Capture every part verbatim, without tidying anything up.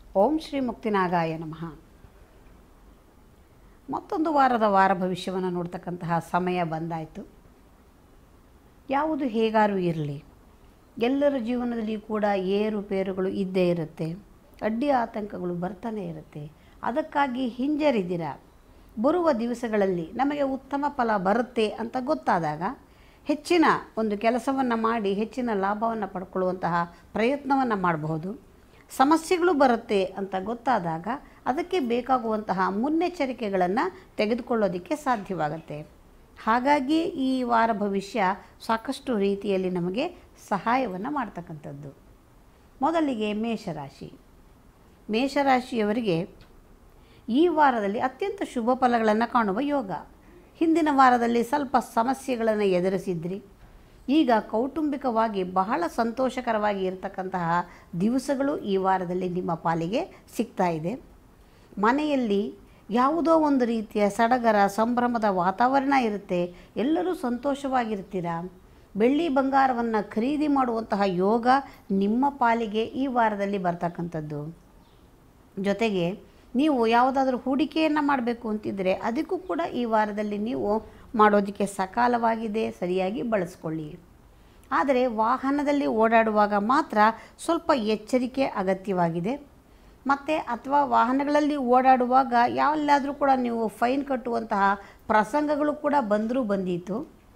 ಓಂ ಶ್ರೀ ಮುಕ್ತಿನಾಗಾಯ ನಮಃ. ಮತ್ತೊಂದು ವಾರದ ವಾರ ಭವಿಷ್ಯವನ್ನು ನೋಡ್ತಕ್ಕಂತಹ ಸಮಯ ಬಂದಾಯಿತು. ಯಾವುದು ಹೇಗಾರು ಇರಲಿ, ಎಲ್ಲರ ಜೀವನದಲ್ಲಿ ಕೂಡ ಏರುಪೇರುಗಳು ಇದ್ದೇ ಇರುತ್ತೆ, ಅಡ್ಡಿ ಆತಂಕಗಳು ಬರ್ತಾನೆ ಇರುತ್ತೆ. ಅದಕ್ಕಾಗಿ ಹಿಂಜರಿದಿರ ಬರುವ ದಿವಸಗಳಲ್ಲಿ ನಮಗೆ ಉತ್ತಮ ಫಲ ಬರುತ್ತೆ ಅಂತ ಗೊತ್ತಾದಾಗ ಹೆಚ್ಚಿನ ಒಂದು ಕೆಲಸವನ್ನು ಮಾಡಿ ಹೆಚ್ಚಿನ ಲಾಭವನ್ನು ಪಡ್ಕೊಳ್ಳುವಂತಹ ಪ್ರಯತ್ನವನ್ನು ಮಾಡಬಹುದು. ಸಮಸ್ಯೆಗಳು ಬರುತ್ತೆ ಅಂತ ಗೊತ್ತಾದಾಗ ಅದಕ್ಕೆ ಬೇಕಾಗುವಂತಹ ಮುನ್ನೆಚ್ಚರಿಕೆಗಳನ್ನು ತೆಗೆದುಕೊಳ್ಳೋದಕ್ಕೆ ಸಾಧ್ಯವಾಗುತ್ತೆ. ಹಾಗಾಗಿ ಈ ವಾರ ಭವಿಷ್ಯ ಸಾಕಷ್ಟು ರೀತಿಯಲ್ಲಿ ನಮಗೆ ಸಹಾಯವನ್ನು ಮಾಡ್ತಕ್ಕಂಥದ್ದು. ಮೊದಲಿಗೆ ಮೇಷರಾಶಿ. ಮೇಷರಾಶಿಯವರಿಗೆ ಈ ವಾರದಲ್ಲಿ ಅತ್ಯಂತ ಶುಭ ಫಲಗಳನ್ನು ಕಾಣುವ ಯೋಗ. ಹಿಂದಿನ ವಾರದಲ್ಲಿ ಸ್ವಲ್ಪ ಸಮಸ್ಯೆಗಳನ್ನು ಎದುರಿಸಿದ್ರಿ, ಈಗ ಕೌಟುಂಬಿಕವಾಗಿ ಬಹಳ ಸಂತೋಷಕರವಾಗಿ ಇರತಕ್ಕಂತಹ ದಿವಸಗಳು ಈ ವಾರದಲ್ಲಿ ನಿಮ್ಮ ಪಾಲಿಗೆ ಸಿಗ್ತಾ ಇದೆ. ಮನೆಯಲ್ಲಿ ಯಾವುದೋ ಒಂದು ರೀತಿಯ ಸಡಗರ ಸಂಭ್ರಮದ ವಾತಾವರಣ ಇರುತ್ತೆ, ಎಲ್ಲರೂ ಸಂತೋಷವಾಗಿರ್ತೀರ. ಬೆಳ್ಳಿ ಬಂಗಾರವನ್ನು ಖರೀದಿ ಮಾಡುವಂತಹ ಯೋಗ ನಿಮ್ಮ ಪಾಲಿಗೆ ಈ ವಾರದಲ್ಲಿ ಬರ್ತಕ್ಕಂಥದ್ದು. ಜೊತೆಗೆ ನೀವು ಯಾವುದಾದ್ರೂ ಹೂಡಿಕೆಯನ್ನು ಮಾಡಬೇಕು ಅಂತಿದ್ದರೆ ಅದಕ್ಕೂ ಕೂಡ ಈ ವಾರದಲ್ಲಿ ನೀವು ಮಾಡೋದಕ್ಕೆ ಸಕಾಲವಾಗಿದೆ, ಸರಿಯಾಗಿ ಬಳಸ್ಕೊಳ್ಳಿ. ಆದರೆ ವಾಹನದಲ್ಲಿ ಓಡಾಡುವಾಗ ಮಾತ್ರ ಸ್ವಲ್ಪ ಎಚ್ಚರಿಕೆ ಅಗತ್ಯವಾಗಿದೆ. ಮತ್ತು ಅಥವಾ ವಾಹನಗಳಲ್ಲಿ ಓಡಾಡುವಾಗ ಯಾವೆಲ್ಲಾದರೂ ಕೂಡ ನೀವು ಫೈನ್ ಕಟ್ಟುವಂತಹ ಪ್ರಸಂಗಗಳು ಕೂಡ ಬಂದರೂ ಬಂದಿತ್ತು.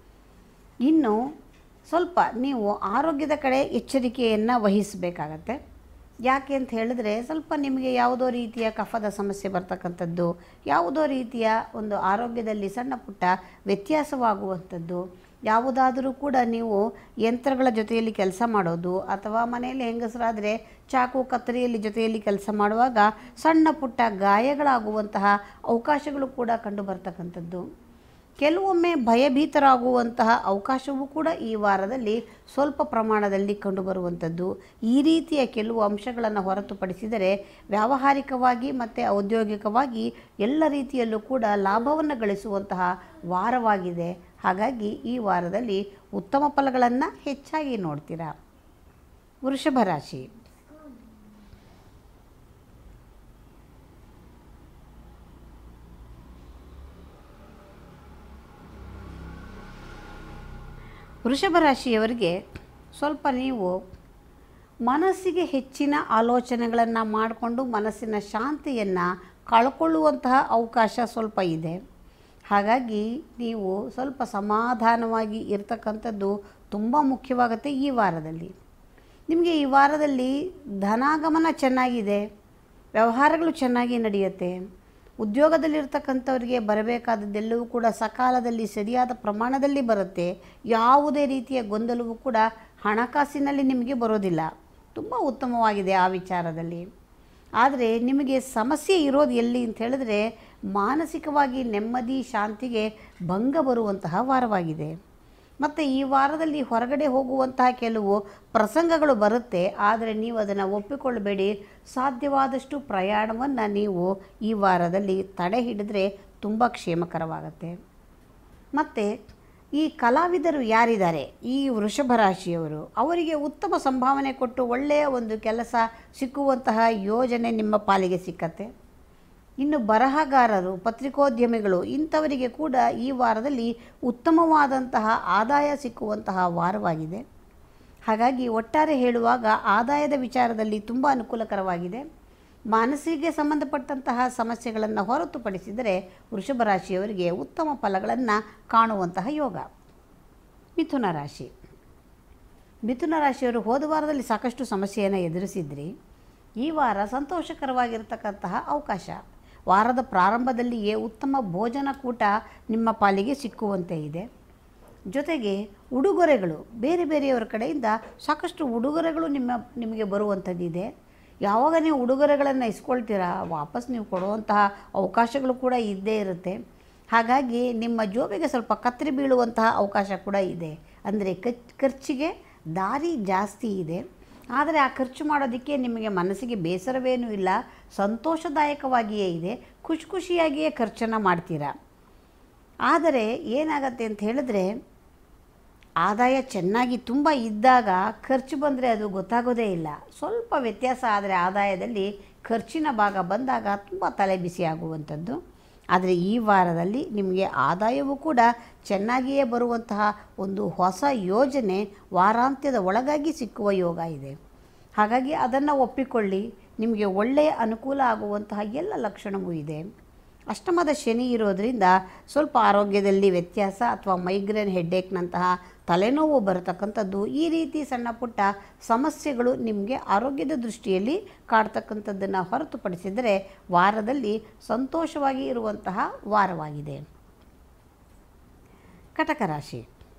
ಇನ್ನು ಸ್ವಲ್ಪ ನೀವು ಆರೋಗ್ಯದ ಕಡೆ ಎಚ್ಚರಿಕೆಯನ್ನು ವಹಿಸಬೇಕಾಗತ್ತೆ. ಯಾಕೆ ಅಂತ ಹೇಳಿದ್ರೆ ಸ್ವಲ್ಪ ನಿಮಗೆ ಯಾವುದೋ ರೀತಿಯ ಕಫದ ಸಮಸ್ಯೆ ಬರ್ತಕ್ಕಂಥದ್ದು, ಯಾವುದೋ ರೀತಿಯ ಒಂದು ಆರೋಗ್ಯದಲ್ಲಿ ಸಣ್ಣ ಪುಟ್ಟ ವ್ಯತ್ಯಾಸವಾಗುವಂಥದ್ದು, ಯಾವುದಾದರೂ ಕೂಡ ನೀವು ಯಂತ್ರಗಳ ಜೊತೆಯಲ್ಲಿ ಕೆಲಸ ಮಾಡೋದು ಅಥವಾ ಮನೆಯಲ್ಲಿ ಹೆಂಗಸರಾದರೆ ಚಾಕು ಕತ್ತರಿಯಲ್ಲಿ ಜೊತೆಯಲ್ಲಿ ಕೆಲಸ ಮಾಡುವಾಗ ಸಣ್ಣ ಪುಟ್ಟ ಗಾಯಗಳಾಗುವಂತಹ ಅವಕಾಶಗಳು ಕೂಡ ಕಂಡು ಬರ್ತಕ್ಕಂಥದ್ದು. ಕೆಲವೊಮ್ಮೆ ಭಯಭೀತರಾಗುವಂತಹ ಅವಕಾಶವೂ ಕೂಡ ಈ ವಾರದಲ್ಲಿ ಸ್ವಲ್ಪ ಪ್ರಮಾಣದಲ್ಲಿ ಕಂಡುಬರುವಂಥದ್ದು. ಈ ರೀತಿಯ ಕೆಲವು ಅಂಶಗಳನ್ನು ಹೊರತುಪಡಿಸಿದರೆ ವ್ಯಾವಹಾರಿಕವಾಗಿ ಮತ್ತು ಔದ್ಯೋಗಿಕವಾಗಿ ಎಲ್ಲ ರೀತಿಯಲ್ಲೂ ಕೂಡ ಲಾಭವನ್ನು ಗಳಿಸುವಂತಹ ವಾರವಾಗಿದೆ. ಹಾಗಾಗಿ ಈ ವಾರದಲ್ಲಿ ಉತ್ತಮ ಫಲಗಳನ್ನು ಹೆಚ್ಚಾಗಿ ನೋಡ್ತೀರಾ. ವೃಷಭ ರಾಶಿ. ವೃಷಭ ರಾಶಿಯವರಿಗೆ ಸ್ವಲ್ಪ ನೀವು ಮನಸ್ಸಿಗೆ ಹೆಚ್ಚಿನ ಆಲೋಚನೆಗಳನ್ನು ಮಾಡಿಕೊಂಡು ಮನಸ್ಸಿನ ಶಾಂತಿಯನ್ನು ಕಳ್ಕೊಳ್ಳುವಂತಹ ಅವಕಾಶ ಸ್ವಲ್ಪ ಇದೆ. ಹಾಗಾಗಿ ನೀವು ಸ್ವಲ್ಪ ಸಮಾಧಾನವಾಗಿ ಇರತಕ್ಕಂಥದ್ದು ತುಂಬ ಮುಖ್ಯವಾಗುತ್ತೆ. ಈ ವಾರದಲ್ಲಿ ನಿಮಗೆ ಈ ವಾರದಲ್ಲಿ ಧನಾಗಮನ ಚೆನ್ನಾಗಿದೆ, ವ್ಯವಹಾರಗಳು ಚೆನ್ನಾಗಿ ನಡೆಯುತ್ತೆ. ಉದ್ಯೋಗದಲ್ಲಿರ್ತಕ್ಕಂಥವರಿಗೆ ಬರಬೇಕಾದದ್ದೆಲ್ಲವೂ ಕೂಡ ಸಕಾಲದಲ್ಲಿ ಸರಿಯಾದ ಪ್ರಮಾಣದಲ್ಲಿ ಬರುತ್ತೆ. ಯಾವುದೇ ರೀತಿಯ ಗೊಂದಲವೂ ಕೂಡ ಹಣಕಾಸಿನಲ್ಲಿ ನಿಮಗೆ ಬರೋದಿಲ್ಲ. ತುಂಬ ಉತ್ತಮವಾಗಿದೆ ಆ ವಿಚಾರದಲ್ಲಿ. ಆದರೆ ನಿಮಗೆ ಸಮಸ್ಯೆ ಇರೋದು ಎಲ್ಲಿ ಅಂತ ಹೇಳಿದ್ರೆ ಮಾನಸಿಕವಾಗಿ ನೆಮ್ಮದಿ ಶಾಂತಿಗೆ ಭಂಗ ಬರುವಂತಹ ವಾರವಾಗಿದೆ. ಮತ್ತು ಈ ವಾರದಲ್ಲಿ ಹೊರಗಡೆ ಹೋಗುವಂತಹ ಕೆಲವು ಪ್ರಸಂಗಗಳು ಬರುತ್ತೆ, ಆದರೆ ನೀವು ಅದನ್ನು ಒಪ್ಪಿಕೊಳ್ಳಬೇಡಿ. ಸಾಧ್ಯವಾದಷ್ಟು ಪ್ರಯಾಣವನ್ನು ನೀವು ಈ ವಾರದಲ್ಲಿ ತಡೆ ಹಿಡಿದ್ರೆ ತುಂಬ ಕ್ಷೇಮಕರವಾಗುತ್ತೆ. ಮತ್ತು ಈ ಕಲಾವಿದರು ಯಾರಿದ್ದಾರೆ ಈ ವೃಷಭ ರಾಶಿಯವರು, ಅವರಿಗೆ ಉತ್ತಮ ಸಂಭಾವನೆ ಕೊಟ್ಟು ಒಳ್ಳೆಯ ಒಂದು ಕೆಲಸ ಸಿಕ್ಕುವಂತಹ ಯೋಜನೆ ನಿಮ್ಮ ಪಾಲಿಗೆ ಸಿಕ್ಕತ್ತೆ. ಇನ್ನು ಬರಹಗಾರರು, ಪತ್ರಿಕೋದ್ಯಮಿಗಳು ಇಂಥವರಿಗೆ ಕೂಡ ಈ ವಾರದಲ್ಲಿ ಉತ್ತಮವಾದಂತಹ ಆದಾಯ ಸಿಕ್ಕುವಂತಹ ವಾರವಾಗಿದೆ. ಹಾಗಾಗಿ ಒಟ್ಟಾರೆ ಹೇಳುವಾಗ ಆದಾಯದ ವಿಚಾರದಲ್ಲಿ ತುಂಬ ಅನುಕೂಲಕರವಾಗಿದೆ. ಮಾನಸಿಗೆ ಸಂಬಂಧಪಟ್ಟಂತಹ ಸಮಸ್ಯೆಗಳನ್ನು ಹೊರತುಪಡಿಸಿದರೆ ವೃಷಭ ರಾಶಿಯವರಿಗೆ ಉತ್ತಮ ಫಲಗಳನ್ನು ಕಾಣುವಂತಹ ಯೋಗ. ಮಿಥುನ ರಾಶಿ. ಮಿಥುನ ರಾಶಿಯವರು ಹೋದ ವಾರದಲ್ಲಿ ಸಾಕಷ್ಟು ಸಮಸ್ಯೆಯನ್ನು ಎದುರಿಸಿದ್ರಿ. ಈ ವಾರ ಸಂತೋಷಕರವಾಗಿರ್ತಕ್ಕಂತಹ ಅವಕಾಶ. ವಾರದ ಪ್ರಾರಂಭದಲ್ಲಿಯೇ ಉತ್ತಮ ಭೋಜನ ಕೂಟ ನಿಮ್ಮ ಪಾಲಿಗೆ ಸಿಕ್ಕುವಂತೆ ಇದೆ. ಜೊತೆಗೆ ಉಡುಗೊರೆಗಳು ಬೇರೆ ಬೇರೆಯವರ ಕಡೆಯಿಂದ ಸಾಕಷ್ಟು ಉಡುಗೊರೆಗಳು ನಿಮ್ಮ ನಿಮಗೆ ಬರುವಂಥದ್ದಿದೆ. ಯಾವಾಗ ನೀವು ಉಡುಗೊರೆಗಳನ್ನು ಇಸ್ಕೊಳ್ತೀರಾ ವಾಪಸ್ ನೀವು ಕೊಡುವಂತಹ ಅವಕಾಶಗಳು ಕೂಡ ಇದ್ದೇ ಇರುತ್ತೆ. ಹಾಗಾಗಿ ನಿಮ್ಮ ಜೋಬಿಗೆ ಸ್ವಲ್ಪ ಕತ್ತರಿ ಬೀಳುವಂತಹ ಅವಕಾಶ ಕೂಡ ಇದೆ. ಅಂದರೆ ಖರ್ಚಿಗೆ ದಾರಿ ಜಾಸ್ತಿ ಇದೆ. ಆದರೆ ಆ ಖರ್ಚು ಮಾಡೋದಕ್ಕೆ ನಿಮಗೆ ಮನಸ್ಸಿಗೆ ಬೇಸರವೇನೂ ಇಲ್ಲ, ಸಂತೋಷದಾಯಕವಾಗಿಯೇ ಇದೆ. ಖುಷಿ ಖುಷಿಯಾಗಿಯೇ ಖರ್ಚನ್ನು ಮಾಡ್ತೀರಾ. ಆದರೆ ಏನಾಗತ್ತೆ ಅಂತ ಹೇಳಿದ್ರೆ ಆದಾಯ ಚೆನ್ನಾಗಿ ತುಂಬ ಇದ್ದಾಗ ಖರ್ಚು ಬಂದರೆ ಅದು ಗೊತ್ತಾಗೋದೇ ಇಲ್ಲ. ಸ್ವಲ್ಪ ವ್ಯತ್ಯಾಸ ಆದರೆ ಆದಾಯದಲ್ಲಿ ಖರ್ಚಿನ ಭಾಗ ಬಂದಾಗ ತುಂಬ ತಲೆ ಬಿಸಿ ಆಗುವಂಥದ್ದು. ಆದರೆ ಈ ವಾರದಲ್ಲಿ ನಿಮಗೆ ಆದಾಯವೂ ಕೂಡ ಚೆನ್ನಾಗಿಯೇ ಬರುವಂತಹ ಒಂದು ಹೊಸ ಯೋಜನೆ ವಾರಾಂತ್ಯದ ಒಳಗಾಗಿ ಸಿಕ್ಕುವ ಯೋಗ ಇದೆ. ಹಾಗಾಗಿ ಅದನ್ನು ಒಪ್ಪಿಕೊಳ್ಳಿ. ನಿಮಗೆ ಒಳ್ಳೆಯ ಅನುಕೂಲ ಆಗುವಂತಹ ಎಲ್ಲ ಲಕ್ಷಣವೂ ಇದೆ. ಅಷ್ಟಮದ ಶನಿ ಇರೋದರಿಂದ ಸ್ವಲ್ಪ ಆರೋಗ್ಯದಲ್ಲಿ ವ್ಯತ್ಯಾಸ ಅಥವಾ ಮೈಗ್ರೇನ್ ಹೆಡ್ಡೇಕ್ನಂತಹ ತಲೆನೋವು ಬರತಕ್ಕಂಥದ್ದು, ಈ ರೀತಿ ಸಣ್ಣ ಪುಟ್ಟ ಸಮಸ್ಯೆಗಳು ನಿಮಗೆ ಆರೋಗ್ಯದ ದೃಷ್ಟಿಯಲ್ಲಿ ಕಾಡ್ತಕ್ಕಂಥದ್ದನ್ನು ಹೊರತುಪಡಿಸಿದರೆ ವಾರದಲ್ಲಿ ಸಂತೋಷವಾಗಿ ಇರುವಂತಹ ವಾರವಾಗಿದೆ. ಕಟಕ ರಾಶಿ.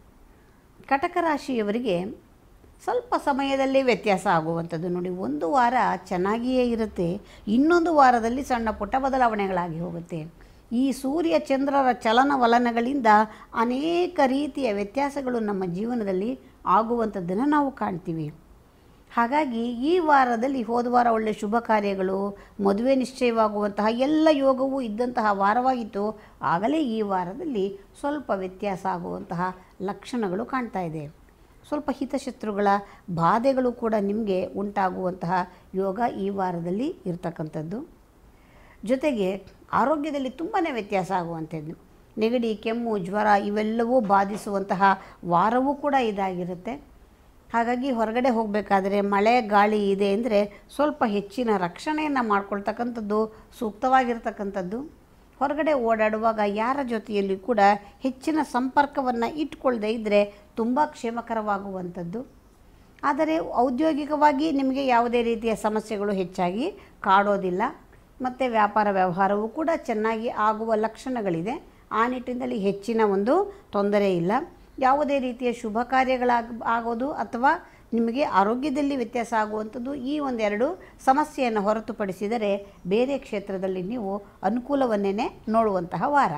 ಕಟಕ ರಾಶಿಯವರಿಗೆ ಸ್ವಲ್ಪ ಸಮಯದಲ್ಲಿ ವ್ಯತ್ಯಾಸ ಆಗುವಂಥದ್ದು. ನೋಡಿ, ಒಂದು ವಾರ ಚೆನ್ನಾಗಿಯೇ ಇರುತ್ತೆ, ಇನ್ನೊಂದು ವಾರದಲ್ಲಿ ಸಣ್ಣ ಪುಟ್ಟ ಬದಲಾವಣೆಗಳಾಗಿ ಹೋಗುತ್ತೆ. ಈ ಸೂರ್ಯ ಚಂದ್ರರ ಚಲನವಲನಗಳಿಂದ ಅನೇಕ ರೀತಿಯ ವ್ಯತ್ಯಾಸಗಳು ನಮ್ಮ ಜೀವನದಲ್ಲಿ ಆಗುವಂಥದ್ದನ್ನು ನಾವು ಕಾಣ್ತೀವಿ. ಹಾಗಾಗಿ ಈ ವಾರದಲ್ಲಿ ಹೋದ ವಾರ ಒಳ್ಳೆಯ ಶುಭ ಕಾರ್ಯಗಳು, ಮದುವೆ ನಿಶ್ಚಯವಾಗುವಂತಹ ಎಲ್ಲ ಯೋಗವೂ ಇದ್ದಂತಹ ವಾರವಾಗಿತ್ತು. ಆಗಲೇ ಈ ವಾರದಲ್ಲಿ ಸ್ವಲ್ಪ ವ್ಯತ್ಯಾಸ ಆಗುವಂತಹ ಲಕ್ಷಣಗಳು ಕಾಣ್ತಾ ಇದೆ. ಸ್ವಲ್ಪ ಹಿತಶತ್ರುಗಳ ಬಾಧೆಗಳು ಕೂಡ ನಿಮಗೆ ಉಂಟಾಗುವಂತಹ ಯೋಗ ಈ ವಾರದಲ್ಲಿ ಇರ್ತಕ್ಕಂಥದ್ದು. ಜೊತೆಗೆ ಆರೋಗ್ಯದಲ್ಲಿ ತುಂಬಾ ವ್ಯತ್ಯಾಸ ಆಗುವಂಥದ್ದು. ನೆಗಡಿ, ಕೆಮ್ಮು, ಜ್ವರ ಇವೆಲ್ಲವೂ ಬಾಧಿಸುವಂತಹ ವಾರವೂ ಕೂಡ ಇದಾಗಿರುತ್ತೆ. ಹಾಗಾಗಿ ಹೊರಗಡೆ ಹೋಗಬೇಕಾದ್ರೆ ಮಳೆ ಗಾಳಿ ಇದೆ ಅಂದರೆ ಸ್ವಲ್ಪ ಹೆಚ್ಚಿನ ರಕ್ಷಣೆಯನ್ನು ಮಾಡ್ಕೊಳ್ತಕ್ಕಂಥದ್ದು ಸೂಕ್ತವಾಗಿರ್ತಕ್ಕಂಥದ್ದು. ಹೊರಗಡೆ ಓಡಾಡುವಾಗ ಯಾರ ಜೊತೆಯಲ್ಲಿ ಕೂಡ ಹೆಚ್ಚಿನ ಸಂಪರ್ಕವನ್ನು ಇಟ್ಕೊಳ್ಳದೇ ಇದ್ದರೆ ತುಂಬ ಕ್ಷೇಮಕರವಾಗುವಂಥದ್ದು. ಆದರೆ ಔದ್ಯೋಗಿಕವಾಗಿ ನಿಮಗೆ ಯಾವುದೇ ರೀತಿಯ ಸಮಸ್ಯೆಗಳು ಹೆಚ್ಚಾಗಿ ಕಾಡೋದಿಲ್ಲ. ಮತ್ತು ವ್ಯಾಪಾರ ವ್ಯವಹಾರವೂ ಕೂಡ ಚೆನ್ನಾಗಿ ಆಗುವ ಲಕ್ಷಣಗಳಿದೆ. ಆ ನಿಟ್ಟಿನಲ್ಲಿ ಹೆಚ್ಚಿನ ಒಂದು ತೊಂದರೆ ಇಲ್ಲ. ಯಾವುದೇ ರೀತಿಯ ಶುಭ ಕಾರ್ಯಗಳಾಗ ಆಗೋದು ಅಥವಾ ನಿಮಗೆ ಆರೋಗ್ಯದಲ್ಲಿ ವ್ಯತ್ಯಾಸ ಆಗುವಂಥದ್ದು, ಈ ಒಂದೆರಡು ಸಮಸ್ಯೆಯನ್ನು ಹೊರತುಪಡಿಸಿದರೆ ಬೇರೆ ಕ್ಷೇತ್ರದಲ್ಲಿ ನೀವು ಅನುಕೂಲವನ್ನೇ ನೋಡುವಂತಹ ವಾರ.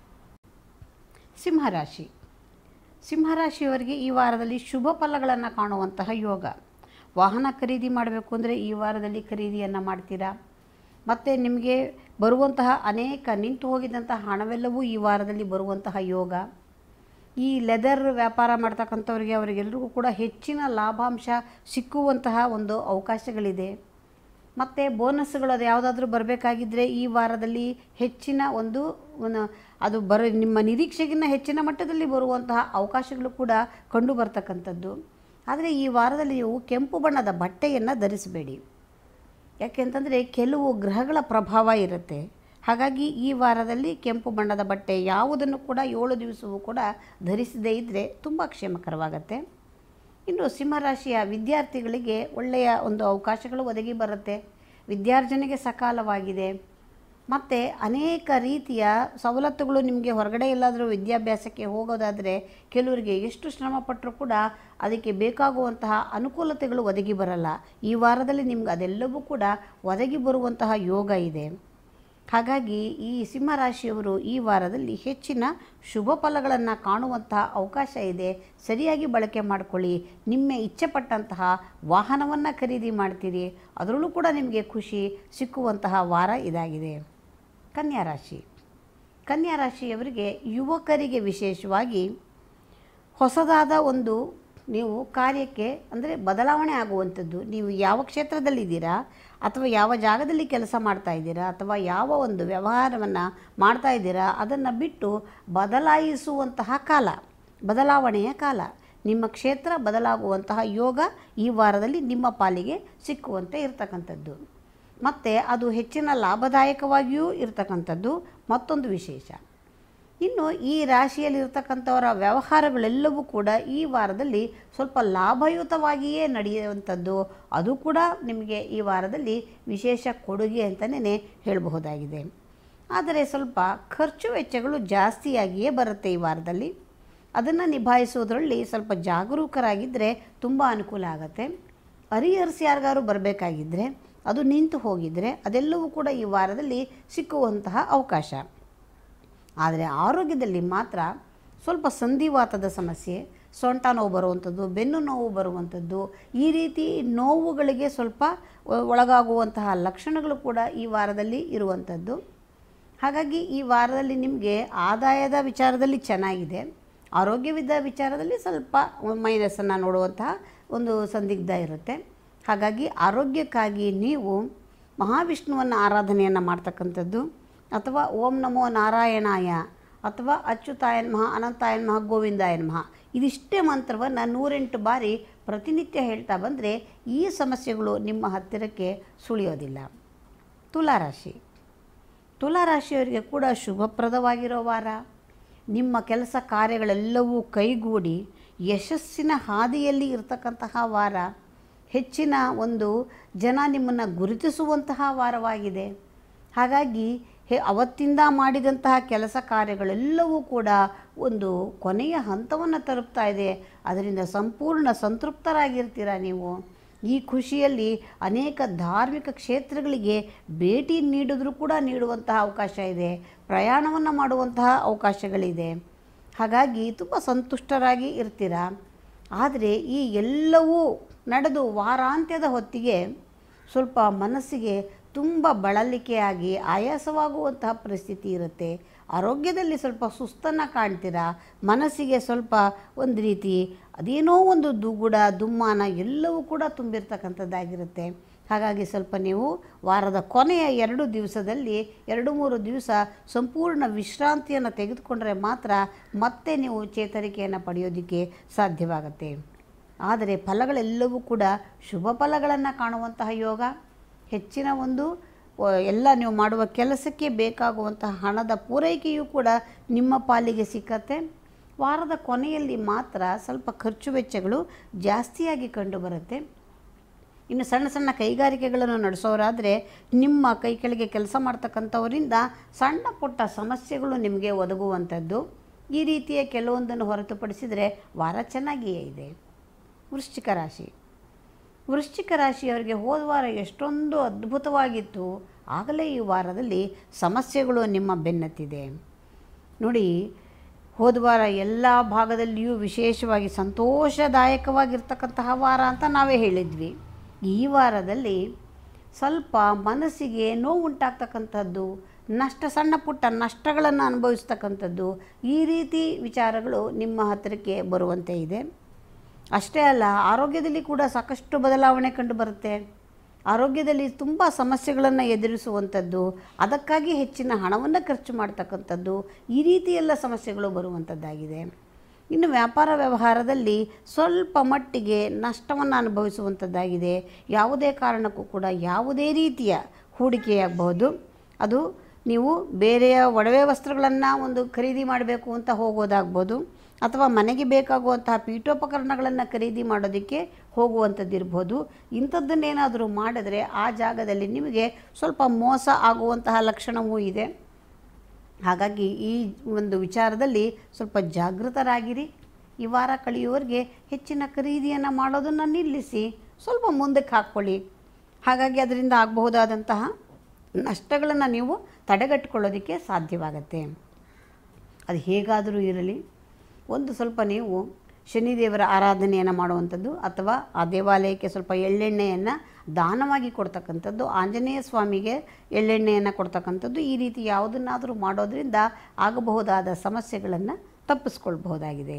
ಸಿಂಹರಾಶಿ. ಸಿಂಹರಾಶಿಯವರಿಗೆ ಈ ವಾರದಲ್ಲಿ ಶುಭ ಫಲಗಳನ್ನು ಕಾಣುವಂತಹ ಯೋಗ. ವಾಹನ ಖರೀದಿ ಮಾಡಬೇಕು ಅಂದರೆ ಈ ವಾರದಲ್ಲಿ ಖರೀದಿಯನ್ನು ಮಾಡ್ತೀರಾ. ಮತ್ತು ನಿಮಗೆ ಬರುವಂತಹ ಅನೇಕ ನಿಂತು ಹೋಗಿದ್ದಂತಹ ಹಣವೆಲ್ಲವೂ ಈ ವಾರದಲ್ಲಿ ಬರುವಂತಹ ಯೋಗ. ಈ ಲೆದರ್ ವ್ಯಾಪಾರ ಮಾಡ್ತಕ್ಕಂಥವ್ರಿಗೆ ಅವರಿಗೆಲ್ಲರಿಗೂ ಕೂಡ ಹೆಚ್ಚಿನ ಲಾಭಾಂಶ ಸಿಕ್ಕುವಂತಹ ಒಂದು ಅವಕಾಶಗಳಿದೆ. ಮತ್ತು ಬೋನಸ್ಗಳು ಅದು ಯಾವುದಾದ್ರೂ ಬರಬೇಕಾಗಿದ್ದರೆ ಈ ವಾರದಲ್ಲಿ ಹೆಚ್ಚಿನ ಒಂದು ಅದು ಬರ ನಿಮ್ಮ ನಿರೀಕ್ಷೆಗಿನ್ನ ಹೆಚ್ಚಿನ ಮಟ್ಟದಲ್ಲಿ ಬರುವಂತಹ ಅವಕಾಶಗಳು ಕೂಡ ಕಂಡು ಬರ್ತಕ್ಕಂಥದ್ದು. ಆದರೆ ಈ ವಾರದಲ್ಲಿ ನೀವು ಕೆಂಪು ಬಣ್ಣದ ಬಟ್ಟೆಯನ್ನು ಧರಿಸಬೇಡಿ. ಯಾಕೆಂತಂದರೆ ಕೆಲವು ಗ್ರಹಗಳ ಪ್ರಭಾವ ಇರುತ್ತೆ. ಹಾಗಾಗಿ ಈ ವಾರದಲ್ಲಿ ಕೆಂಪು ಬಣ್ಣದ ಬಟ್ಟೆ ಯಾವುದನ್ನು ಕೂಡ ಏಳು ದಿವಸವೂ ಕೂಡ ಧರಿಸದೇ ಇದ್ದರೆ ತುಂಬ ಕ್ಷೇಮಕರವಾಗತ್ತೆ. ಇನ್ನು ಸಿಂಹರಾಶಿಯ ವಿದ್ಯಾರ್ಥಿಗಳಿಗೆ ಒಳ್ಳೆಯ ಒಂದು ಅವಕಾಶಗಳು ಒದಗಿ ಬರುತ್ತೆ. ವಿದ್ಯಾರ್ಜನೆಗೆ ಸಕಾಲವಾಗಿದೆ. ಮತ್ತು ಅನೇಕ ರೀತಿಯ ಸವಲತ್ತುಗಳು ನಿಮಗೆ ಹೊರಗಡೆ ಎಲ್ಲಾದರೂ ವಿದ್ಯಾಭ್ಯಾಸಕ್ಕೆ ಹೋಗೋದಾದರೆ ಕೆಲವರಿಗೆ ಎಷ್ಟು ಶ್ರಮಪಟ್ಟರೂ ಕೂಡ ಅದಕ್ಕೆ ಬೇಕಾಗುವಂತಹ ಅನುಕೂಲತೆಗಳು ಒದಗಿ ಬರಲ್ಲ. ಈ ವಾರದಲ್ಲಿ ನಿಮ್ಗೆ ಅದೆಲ್ಲವೂ ಕೂಡ ಒದಗಿ ಬರುವಂತಹ ಯೋಗ ಇದೆ. ಹಾಗಾಗಿ ಈ ಸಿಂಹರಾಶಿಯವರು ಈ ವಾರದಲ್ಲಿ ಹೆಚ್ಚಿನ ಶುಭ ಫಲಗಳನ್ನು ಕಾಣುವಂತಹ ಅವಕಾಶ ಇದೆ. ಸರಿಯಾಗಿ ಬಳಕೆ ಮಾಡಿಕೊಳ್ಳಿ. ನಿಮ್ಮ ಇಚ್ಛೆಪಟ್ಟಂತಹ ವಾಹನವನ್ನು ಖರೀದಿ ಮಾಡ್ತೀರಿ. ಅದರಲ್ಲೂ ಕೂಡ ನಿಮಗೆ ಖುಷಿ ಸಿಕ್ಕುವಂತಹ ವಾರ ಇದಾಗಿದೆ. ಕನ್ಯಾ ರಾಶಿ. ಕನ್ಯಾ ರಾಶಿಯವರಿಗೆ ಯುವಕರಿಗೆ ವಿಶೇಷವಾಗಿ ಹೊಸದಾದ ಒಂದು ನೀವು ಕಾರ್ಯಕ್ಕೆ ಅಂದರೆ ಬದಲಾವಣೆ ಆಗುವಂಥದ್ದು. ನೀವು ಯಾವ ಕ್ಷೇತ್ರದಲ್ಲಿದ್ದೀರಾ ಅಥವಾ ಯಾವ ಜಾಗದಲ್ಲಿ ಕೆಲಸ ಮಾಡ್ತಾ ಇದ್ದೀರಾ ಅಥವಾ ಯಾವ ಒಂದು ವ್ಯವಹಾರವನ್ನು ಮಾಡ್ತಾ ಇದ್ದೀರಾ ಅದನ್ನು ಬಿಟ್ಟು ಬದಲಾಯಿಸುವಂತಹ ಕಾಲ, ಬದಲಾವಣೆಯ ಕಾಲ. ನಿಮ್ಮ ಕ್ಷೇತ್ರ ಬದಲಾಗುವಂತಹ ಯೋಗ ಈ ವಾರದಲ್ಲಿ ನಿಮ್ಮ ಪಾಲಿಗೆ ಸಿಕ್ಕುವಂತೆ ಇರತಕ್ಕಂಥದ್ದು. ಮತ್ತು ಅದು ಹೆಚ್ಚಿನ ಲಾಭದಾಯಕವಾಗಿಯೂ ಇರತಕ್ಕಂಥದ್ದು ಮತ್ತೊಂದು ವಿಶೇಷ. ಇನ್ನು ಈ ರಾಶಿಯಲ್ಲಿರ್ತಕ್ಕಂಥವರ ವ್ಯವಹಾರಗಳೆಲ್ಲವೂ ಕೂಡ ಈ ವಾರದಲ್ಲಿ ಸ್ವಲ್ಪ ಲಾಭಯುತವಾಗಿಯೇ ನಡೆಯುವಂಥದ್ದು. ಅದು ಕೂಡ ನಿಮಗೆ ಈ ವಾರದಲ್ಲಿ ವಿಶೇಷ ಕೊಡುಗೆ ಅಂತಲೇ ಹೇಳಬಹುದಾಗಿದೆ. ಆದರೆ ಸ್ವಲ್ಪ ಖರ್ಚು ವೆಚ್ಚಗಳು ಜಾಸ್ತಿಯಾಗಿಯೇ ಬರುತ್ತೆ ಈ ವಾರದಲ್ಲಿ. ಅದನ್ನು ನಿಭಾಯಿಸೋದ್ರಲ್ಲಿ ಸ್ವಲ್ಪ ಜಾಗರೂಕರಾಗಿದ್ದರೆ ತುಂಬ ಅನುಕೂಲ ಆಗುತ್ತೆ. ಅರಿಯರ್ಸ್ ಯಾರಿಗಾರು ಬರಬೇಕಾಗಿದ್ದರೆ ಅದು ನಿಂತು ಹೋಗಿದರೆ ಅದೆಲ್ಲವೂ ಕೂಡ ಈ ವಾರದಲ್ಲಿ ಸಿಕ್ಕುವಂತಹ ಅವಕಾಶ. ಆದರೆ ಆರೋಗ್ಯದಲ್ಲಿ ಮಾತ್ರ ಸ್ವಲ್ಪ ಸಂಧಿವಾತದ ಸಮಸ್ಯೆ, ಸೊಂಟ ನೋವು ಬರುವಂಥದ್ದು, ಬೆನ್ನು ನೋವು ಬರುವಂಥದ್ದು, ಈ ರೀತಿ ನೋವುಗಳಿಗೆ ಸ್ವಲ್ಪ ಒಳಗಾಗುವಂತಹ ಲಕ್ಷಣಗಳು ಕೂಡ ಈ ವಾರದಲ್ಲಿ ಇರುವಂಥದ್ದು. ಹಾಗಾಗಿ ಈ ವಾರದಲ್ಲಿ ನಿಮಗೆ ಆದಾಯದ ವಿಚಾರದಲ್ಲಿ ಚೆನ್ನಾಗಿದೆ, ಆರೋಗ್ಯವಿದ್ದ ವಿಚಾರದಲ್ಲಿ ಸ್ವಲ್ಪ ಮೈನಸನ್ನು ನೋಡುವಂತಹ ಒಂದು ಸಂದಿಗ್ಧ ಇರುತ್ತೆ. ಹಾಗಾಗಿ ಆರೋಗ್ಯಕ್ಕಾಗಿ ನೀವು ಮಹಾವಿಷ್ಣುವನ್ನು ಆರಾಧನೆಯನ್ನು ಮಾಡ್ತಕ್ಕಂಥದ್ದು, ಅಥವಾ ಓಂ ನಮೋ ನಾರಾಯಣಾಯ, ಅಥವಾ ಅಚ್ಯುತಾಯ ನಮಃ, ಅನಂತಾಯ ನಮಃ, ಗೋವಿಂದಾಯ ನಮಃ, ಇದಿಷ್ಟೇ ಮಂತ್ರವನ್ನು ನೂರೆಂಟು ಬಾರಿ ಪ್ರತಿನಿತ್ಯ ಹೇಳ್ತಾ ಬಂದರೆ ಈ ಸಮಸ್ಯೆಗಳು ನಿಮ್ಮ ಹತ್ತಿರಕ್ಕೆ ಸುಳಿಯೋದಿಲ್ಲ. ತುಲಾರಾಶಿ ತುಲಾರಾಶಿಯವರಿಗೆ ಕೂಡ ಶುಭಪ್ರದವಾಗಿರೋ ವಾರ. ನಿಮ್ಮ ಕೆಲಸ ಕಾರ್ಯಗಳೆಲ್ಲವೂ ಕೈಗೂಡಿ ಯಶಸ್ಸಿನ ಹಾದಿಯಲ್ಲಿ ಇರತಕ್ಕಂತಹ ವಾರ. ಹೆಚ್ಚಿನ ಒಂದು ಜನ ನಿಮ್ಮನ್ನು ಗುರುತಿಸುವಂತಹ ವಾರವಾಗಿದೆ. ಹಾಗಾಗಿ ಹೇ ಅವತ್ತಿಂದ ಮಾಡಿದಂತಹ ಕೆಲಸ ಕಾರ್ಯಗಳೆಲ್ಲವೂ ಕೂಡ ಒಂದು ಕೊನೆಯ ಹಂತವನ್ನು ತಲುಪ್ತಾ ಇದೆ. ಅದರಿಂದ ಸಂಪೂರ್ಣ ಸಂತೃಪ್ತರಾಗಿರ್ತೀರ ನೀವು. ಈ ಖುಷಿಯಲ್ಲಿ ಅನೇಕ ಧಾರ್ಮಿಕ ಕ್ಷೇತ್ರಗಳಿಗೆ ಭೇಟಿ ನೀಡಿದ್ರೂ ಕೂಡ ನೀಡುವಂತಹ ಅವಕಾಶ ಇದೆ, ಪ್ರಯಾಣವನ್ನು ಮಾಡುವಂತಹ ಅವಕಾಶಗಳಿದೆ. ಹಾಗಾಗಿ ತುಂಬ ಸಂತುಷ್ಟರಾಗಿ ಇರ್ತೀರ. ಆದರೆ ಈ ಎಲ್ಲವೂ ನಡೆದು ವಾರಾಂತ್ಯದ ಹೊತ್ತಿಗೆ ಸ್ವಲ್ಪ ಮನಸ್ಸಿಗೆ ತುಂಬ ಬಳಲಿಕೆಯಾಗಿ ಆಯಾಸವಾಗುವಂತಹ ಪರಿಸ್ಥಿತಿ ಇರುತ್ತೆ. ಆರೋಗ್ಯದಲ್ಲಿ ಸ್ವಲ್ಪ ಸುಸ್ತನ್ನು ಕಾಣ್ತೀರಾ. ಮನಸ್ಸಿಗೆ ಸ್ವಲ್ಪ ಒಂದು ರೀತಿ ಅದೇನೋ ಒಂದು ದುಗುಡ ದುಮ್ಮಾನ ಎಲ್ಲವೂ ಕೂಡ ತುಂಬಿರ್ತಕ್ಕಂಥದ್ದಾಗಿರುತ್ತೆ. ಹಾಗಾಗಿ ಸ್ವಲ್ಪ ನೀವು ವಾರದ ಕೊನೆಯ ಎರಡು ದಿವಸದಲ್ಲಿ ಎರಡು ಮೂರು ದಿವಸ ಸಂಪೂರ್ಣ ವಿಶ್ರಾಂತಿಯನ್ನು ತೆಗೆದುಕೊಂಡರೆ ಮಾತ್ರ ಮತ್ತೆ ನೀವು ಚೇತರಿಕೆಯನ್ನು ಪಡೆಯೋದಕ್ಕೆ ಸಾಧ್ಯವಾಗುತ್ತೆ. ಆದರೆ ಫಲಗಳೆಲ್ಲವೂ ಕೂಡ ಶುಭ ಫಲಗಳನ್ನು ಕಾಣುವಂತಹ ಯೋಗ. ಹೆಚ್ಚಿನ ಒಂದು ಎಲ್ಲ ನೀವು ಮಾಡುವ ಕೆಲಸಕ್ಕೆ ಬೇಕಾಗುವಂತಹ ಹಣದ ಪೂರೈಕೆಯೂ ಕೂಡ ನಿಮ್ಮ ಪಾಲಿಗೆ ಸಿಕ್ಕತ್ತೆ. ವಾರದ ಕೊನೆಯಲ್ಲಿ ಮಾತ್ರ ಸ್ವಲ್ಪ ಖರ್ಚು ವೆಚ್ಚಗಳು ಜಾಸ್ತಿಯಾಗಿ ಕಂಡುಬರುತ್ತೆ. ಇನ್ನು ಸಣ್ಣ ಸಣ್ಣ ಕೈಗಾರಿಕೆಗಳನ್ನು ನಡೆಸೋರಾದರೆ ನಿಮ್ಮ ಕೈ ಕೆಳಗೆ ಕೆಲಸ ಮಾಡ್ತಕ್ಕಂಥವರಿಂದ ಸಣ್ಣ ಪುಟ್ಟ ಸಮಸ್ಯೆಗಳು ನಿಮಗೆ ಒದಗುವಂಥದ್ದು. ಈ ರೀತಿಯ ಕೆಲವೊಂದನ್ನು ಹೊರತುಪಡಿಸಿದರೆ ವಾರ ಚೆನ್ನಾಗಿಯೇ ಇದೆ. ವೃಶ್ಚಿಕ ರಾಶಿ ವೃಶ್ಚಿಕ ರಾಶಿಯವರಿಗೆ ಹೋದ ವಾರ ಎಷ್ಟೊಂದು ಅದ್ಭುತವಾಗಿತ್ತು. ಆಗಲೇ ಈ ವಾರದಲ್ಲಿ ಸಮಸ್ಯೆಗಳು ನಿಮ್ಮ ಬೆನ್ನತ್ತಿದೆ. ನೋಡಿ, ಹೋದ ವಾರ ಎಲ್ಲ ಭಾಗದಲ್ಲಿಯೂ ವಿಶೇಷವಾಗಿ ಸಂತೋಷದಾಯಕವಾಗಿರ್ತಕ್ಕಂತಹ ವಾರ ಅಂತ ನಾವೇ ಹೇಳಿದ್ವಿ. ಈ ವಾರದಲ್ಲಿ ಸ್ವಲ್ಪ ಮನಸ್ಸಿಗೆ ನೋವುಂಟಾಗ್ತಕ್ಕಂಥದ್ದು, ನಷ್ಟ ಸಣ್ಣ ಪುಟ್ಟ ನಷ್ಟಗಳನ್ನು ಅನುಭವಿಸ್ತಕ್ಕಂಥದ್ದು, ಈ ರೀತಿ ವಿಚಾರಗಳು ನಿಮ್ಮ ಹತ್ತಿರಕ್ಕೆ ಬರುವಂತೆ ಇದೆ. ಅಷ್ಟೇ ಅಲ್ಲ, ಆರೋಗ್ಯದಲ್ಲಿ ಕೂಡ ಸಾಕಷ್ಟು ಬದಲಾವಣೆ ಕಂಡು ಬರುತ್ತೆ. ಆರೋಗ್ಯದಲ್ಲಿ ತುಂಬ ಸಮಸ್ಯೆಗಳನ್ನು ಎದುರಿಸುವಂಥದ್ದು, ಅದಕ್ಕಾಗಿ ಹೆಚ್ಚಿನ ಹಣವನ್ನು ಖರ್ಚು ಮಾಡ್ತಕ್ಕಂಥದ್ದು, ಈ ರೀತಿ ಎಲ್ಲ ಸಮಸ್ಯೆಗಳು ಬರುವಂಥದ್ದಾಗಿದೆ. ಇನ್ನು ವ್ಯಾಪಾರ ವ್ಯವಹಾರದಲ್ಲಿ ಸ್ವಲ್ಪ ಮಟ್ಟಿಗೆ ನಷ್ಟವನ್ನು ಅನುಭವಿಸುವಂಥದ್ದಾಗಿದೆ. ಯಾವುದೇ ಕಾರಣಕ್ಕೂ ಕೂಡ ಯಾವುದೇ ರೀತಿಯ ಹೂಡಿಕೆಯಾಗಬಹುದು. ಅದು ನೀವು ಬೇರೆಯ ಒಡವೆ ವಸ್ತ್ರಗಳನ್ನು ಒಂದು ಖರೀದಿ ಮಾಡಬೇಕು ಅಂತ ಹೋಗೋದಾಗ್ಬೋದು, ಅಥವಾ ಮನೆಗೆ ಬೇಕಾಗುವಂತಹ ಪೀಠೋಪಕರಣಗಳನ್ನು ಖರೀದಿ ಮಾಡೋದಕ್ಕೆ ಹೋಗುವಂಥದ್ದಿರ್ಬೋದು. ಇಂಥದ್ದನ್ನೇನಾದರೂ ಮಾಡಿದ್ರೆ ಆ ಜಾಗದಲ್ಲಿ ನಿಮಗೆ ಸ್ವಲ್ಪ ಮೋಸ ಆಗುವಂತಹ ಲಕ್ಷಣವೂ ಇದೆ. ಹಾಗಾಗಿ ಈ ಒಂದು ವಿಚಾರದಲ್ಲಿ ಸ್ವಲ್ಪ ಜಾಗೃತರಾಗಿರಿ. ಈ ವಾರ ಕಳೆಯುವವರೆಗೆ ಹೆಚ್ಚಿನ ಖರೀದಿಯನ್ನು ಮಾಡೋದನ್ನು ನಿಲ್ಲಿಸಿ ಸ್ವಲ್ಪ ಮುಂದಕ್ಕೆ ಹಾಕ್ಕೊಳ್ಳಿ. ಹಾಗಾಗಿ ಅದರಿಂದ ಆಗಬಹುದಾದಂತಹ ನಷ್ಟಗಳನ್ನು ನೀವು ತಡೆಗಟ್ಟಿಕೊಳ್ಳೋದಕ್ಕೆ ಸಾಧ್ಯವಾಗತ್ತೆ. ಅದು ಹೇಗಾದರೂ ಇರಲಿ, ಒಂದು ಸ್ವಲ್ಪ ನೀವು ಶನಿದೇವರ ಆರಾಧನೆಯನ್ನು ಮಾಡುವಂಥದ್ದು, ಅಥವಾ ಆ ದೇವಾಲಯಕ್ಕೆ ಸ್ವಲ್ಪ ಎಳ್ಳೆಣ್ಣೆಯನ್ನು ದಾನವಾಗಿ ಕೊಡ್ತಕ್ಕಂಥದ್ದು, ಆಂಜನೇಯ ಸ್ವಾಮಿಗೆ ಎಳ್ಳೆಣ್ಣೆಯನ್ನು ಕೊಡ್ತಕ್ಕಂಥದ್ದು, ಈ ರೀತಿ ಯಾವುದನ್ನಾದರೂ ಮಾಡೋದರಿಂದ ಆಗಬಹುದಾದ ಸಮಸ್ಯೆಗಳನ್ನು ತಪ್ಪಿಸ್ಕೊಳ್ಬಹುದಾಗಿದೆ.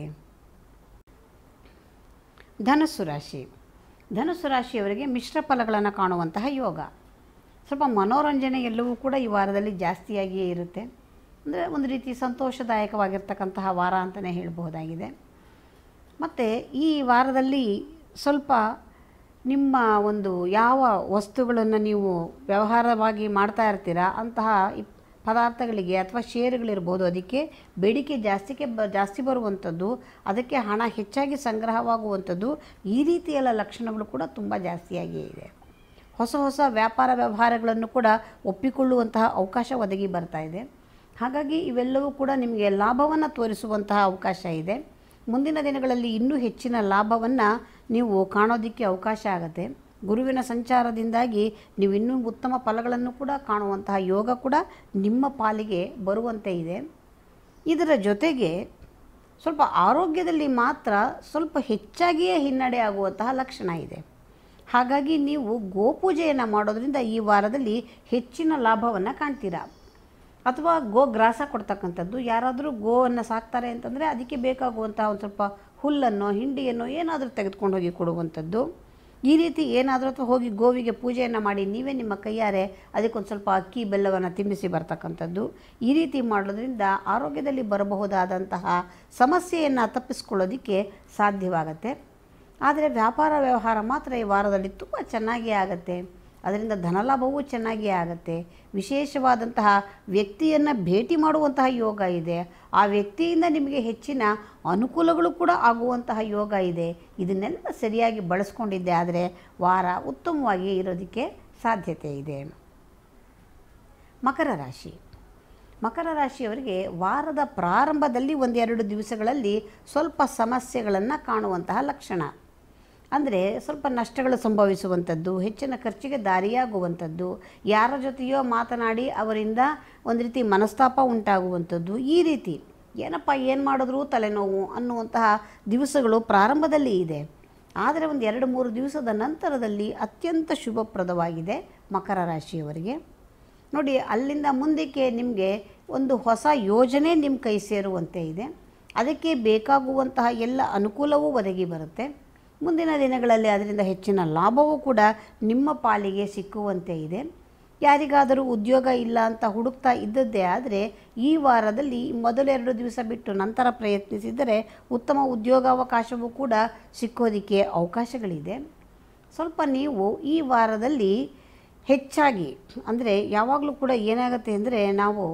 ಧನುಸ್ಸು ರಾಶಿ ಧನುಸ್ಸು ರಾಶಿಯವರಿಗೆ ಮಿಶ್ರ ಫಲಗಳನ್ನು ಕಾಣುವಂತಹ ಯೋಗ. ಸ್ವಲ್ಪ ಮನೋರಂಜನೆ ಎಲ್ಲವೂ ಕೂಡ ಈ ವಾರದಲ್ಲಿ ಜಾಸ್ತಿಯಾಗಿಯೇ ಇರುತ್ತೆ. ಅಂದರೆ ಒಂದು ರೀತಿ ಸಂತೋಷದಾಯಕವಾಗಿರ್ತಕ್ಕಂತಹ ವಾರ ಅಂತಲೇ ಹೇಳಬಹುದಾಗಿದೆ. ಮತ್ತು ಈ ವಾರದಲ್ಲಿ ಸ್ವಲ್ಪ ನಿಮ್ಮ ಒಂದು ಯಾವ ವಸ್ತುಗಳನ್ನು ನೀವು ವ್ಯವಹಾರವಾಗಿ ಮಾಡ್ತಾ ಇರ್ತೀರಾ ಅಂತಹ ಪದಾರ್ಥಗಳಿಗೆ ಅಥವಾ ಷೇರುಗಳಿರ್ಬೋದು, ಅದಕ್ಕೆ ಬೇಡಿಕೆ ಜಾಸ್ತಿಗೆ ಬ ಜಾಸ್ತಿ ಬರುವಂಥದ್ದು, ಅದಕ್ಕೆ ಹಣ ಹೆಚ್ಚಾಗಿ ಸಂಗ್ರಹವಾಗುವಂಥದ್ದು, ಈ ರೀತಿಯೆಲ್ಲ ಲಕ್ಷಣಗಳು ಕೂಡ ತುಂಬ ಜಾಸ್ತಿಯಾಗಿಯೇ ಇದೆ. ಹೊಸ ಹೊಸ ವ್ಯಾಪಾರ ವ್ಯವಹಾರಗಳನ್ನು ಕೂಡ ಒಪ್ಪಿಕೊಳ್ಳುವಂತಹ ಅವಕಾಶ ಒದಗಿ ಬರ್ತಾ ಇದೆ. ಹಾಗಾಗಿ ಇವೆಲ್ಲವೂ ಕೂಡ ನಿಮಗೆ ಲಾಭವನ್ನು ತೋರಿಸುವಂತಹ ಅವಕಾಶ ಇದೆ. ಮುಂದಿನ ದಿನಗಳಲ್ಲಿ ಇನ್ನೂ ಹೆಚ್ಚಿನ ಲಾಭವನ್ನು ನೀವು ಕಾಣೋದಕ್ಕೆ ಅವಕಾಶ ಆಗುತ್ತೆ. ಗುರುವಿನ ಸಂಚಾರದಿಂದಾಗಿ ನೀವು ಇನ್ನೂ ಉತ್ತಮ ಫಲಗಳನ್ನು ಕೂಡ ಕಾಣುವಂತಹ ಯೋಗ ಕೂಡ ನಿಮ್ಮ ಪಾಲಿಗೆ ಬರುವಂತೆ ಇದೆ. ಇದರ ಜೊತೆಗೆ ಸ್ವಲ್ಪ ಆರೋಗ್ಯದಲ್ಲಿ ಮಾತ್ರ ಸ್ವಲ್ಪ ಹೆಚ್ಚಾಗಿಯೇ ಹಿನ್ನಡೆ ಆಗುವಂತಹ ಲಕ್ಷಣ ಇದೆ. ಹಾಗಾಗಿ ನೀವು ಗೋಪೂಜೆಯನ್ನು ಮಾಡೋದರಿಂದ ಈ ವಾರದಲ್ಲಿ ಹೆಚ್ಚಿನ ಲಾಭವನ್ನು ಕಾಣ್ತೀರಾ. ಅಥವಾ ಗೋ ಗ್ರಾಸ ಕೊಡ್ತಕ್ಕಂಥದ್ದು, ಯಾರಾದರೂ ಗೋವನ್ನು ಸಾಕ್ತಾರೆ ಅಂತಂದರೆ ಅದಕ್ಕೆ ಬೇಕಾಗುವಂಥ ಒಂದು ಸ್ವಲ್ಪ ಹುಲ್ಲನ್ನು ಹಿಂಡಿಯನ್ನು ಏನಾದರೂ ತೆಗೆದುಕೊಂಡು ಹೋಗಿ ಕೊಡುವಂಥದ್ದು, ಈ ರೀತಿ ಏನಾದರೂ ಅಥವಾ ಹೋಗಿ ಗೋವಿಗೆ ಪೂಜೆಯನ್ನು ಮಾಡಿ ನೀವೇ ನಿಮ್ಮ ಕೈಯಾರೆ ಅದಕ್ಕೊಂದು ಸ್ವಲ್ಪ ಅಕ್ಕಿ ಬೆಲ್ಲವನ್ನು ತಿನ್ನಿಸಿ ಬರ್ತಕ್ಕಂಥದ್ದು. ಈ ರೀತಿ ಮಾಡೋದ್ರಿಂದ ಆರೋಗ್ಯದಲ್ಲಿ ಬರಬಹುದಾದಂತಹ ಸಮಸ್ಯೆಯನ್ನು ತಪ್ಪಿಸ್ಕೊಳ್ಳೋದಕ್ಕೆ ಸಾಧ್ಯವಾಗುತ್ತೆ. ಆದರೆ ವ್ಯಾಪಾರ ವ್ಯವಹಾರ ಮಾತ್ರ ಈ ವಾರದಲ್ಲಿ ತುಂಬ ಚೆನ್ನಾಗಿ ಆಗುತ್ತೆ. ಅದರಿಂದ ಧನಲಾಭವೂ ಚೆನ್ನಾಗಿಯೇ ಆಗುತ್ತೆ. ವಿಶೇಷವಾದಂತಹ ವ್ಯಕ್ತಿಯನ್ನು ಭೇಟಿ ಮಾಡುವಂತಹ ಯೋಗ ಇದೆ. ಆ ವ್ಯಕ್ತಿಯಿಂದ ನಿಮಗೆ ಹೆಚ್ಚಿನ ಅನುಕೂಲಗಳು ಕೂಡ ಆಗುವಂತಹ ಯೋಗ ಇದೆ. ಇದನ್ನೆಲ್ಲ ಸರಿಯಾಗಿ ಬಳಸ್ಕೊಂಡಿದ್ದೆ ಆದರೆ ವಾರ ಉತ್ತಮವಾಗಿ ಇರೋದಕ್ಕೆ ಸಾಧ್ಯತೆ ಇದೆ. ಮಕರ ರಾಶಿ ಮಕರ ರಾಶಿಯವರಿಗೆ ವಾರದ ಪ್ರಾರಂಭದಲ್ಲಿ ಒಂದೆರಡು ದಿವಸಗಳಲ್ಲಿ ಸ್ವಲ್ಪ ಸಮಸ್ಯೆಗಳನ್ನು ಕಾಣುವಂತಹ ಲಕ್ಷಣ. ಅಂದರೆ ಸ್ವಲ್ಪ ನಷ್ಟಗಳು ಸಂಭವಿಸುವಂಥದ್ದು, ಹೆಚ್ಚಿನ ಖರ್ಚಿಗೆ ದಾರಿಯಾಗುವಂಥದ್ದು, ಯಾರ ಜೊತೆಯೋ ಮಾತನಾಡಿ ಅವರಿಂದ ಒಂದು ರೀತಿ ಮನಸ್ತಾಪ ಉಂಟಾಗುವಂಥದ್ದು, ಈ ರೀತಿ ಏನಪ್ಪ ಏನು ಮಾಡಿದ್ರೂ ತಲೆನೋವು ಅನ್ನುವಂತಹ ದಿವಸಗಳು ಪ್ರಾರಂಭದಲ್ಲಿ ಇದೆ. ಆದರೆ ಒಂದು ಎರಡು ಮೂರು ದಿವಸದ ನಂತರದಲ್ಲಿ ಅತ್ಯಂತ ಶುಭಪ್ರದವಾಗಿದೆ ಮಕರ ರಾಶಿಯವರಿಗೆ. ನೋಡಿ, ಅಲ್ಲಿಂದ ಮುಂದಕ್ಕೆ ನಿಮಗೆ ಒಂದು ಹೊಸ ಯೋಜನೆ ನಿಮ್ಮ ಕೈ ಸೇರುವಂತೆ ಇದೆ. ಅದಕ್ಕೆ ಬೇಕಾಗುವಂತಹ ಎಲ್ಲ ಅನುಕೂಲವೂ ಒದಗಿ ಬರುತ್ತೆ. ಮುಂದಿನ ದಿನಗಳಲ್ಲಿ ಅದರಿಂದ ಹೆಚ್ಚಿನ ಲಾಭವೂ ಕೂಡ ನಿಮ್ಮ ಪಾಲಿಗೆ ಸಿಕ್ಕುವಂತೆ ಇದೆ. ಯಾರಿಗಾದರೂ ಉದ್ಯೋಗ ಇಲ್ಲ ಅಂತ ಹುಡುಕ್ತಾ ಇದ್ದದ್ದೇ ಆದರೆ ಈ ವಾರದಲ್ಲಿ ಮೊದಲೆರಡು ದಿವಸ ಬಿಟ್ಟು ನಂತರ ಪ್ರಯತ್ನಿಸಿದರೆ ಉತ್ತಮ ಉದ್ಯೋಗಾವಕಾಶವೂ ಕೂಡ ಸಿಕ್ಕೋದಕ್ಕೆ ಅವಕಾಶಗಳಿದೆ. ಸ್ವಲ್ಪ ನೀವು ಈ ವಾರದಲ್ಲಿ ಹೆಚ್ಚಾಗಿ ಅಂದರೆ ಯಾವಾಗಲೂ ಕೂಡ ಏನಾಗುತ್ತೆ ಅಂದರೆ ನಾವು